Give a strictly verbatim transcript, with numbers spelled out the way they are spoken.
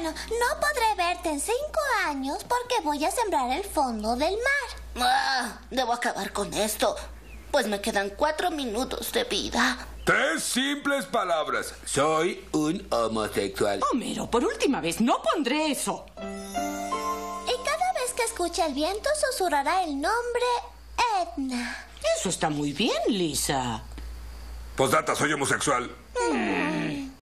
Bueno, no podré verte en cinco años porque voy a sembrar el fondo del mar. Ah, debo acabar con esto, pues me quedan cuatro minutos de vida. Tres simples palabras. Soy un homosexual. Homero, por última vez, no pondré eso. Y cada vez que escuche el viento susurrará el nombre Edna. Eso está muy bien, Lisa. Postdata, soy homosexual. Mm.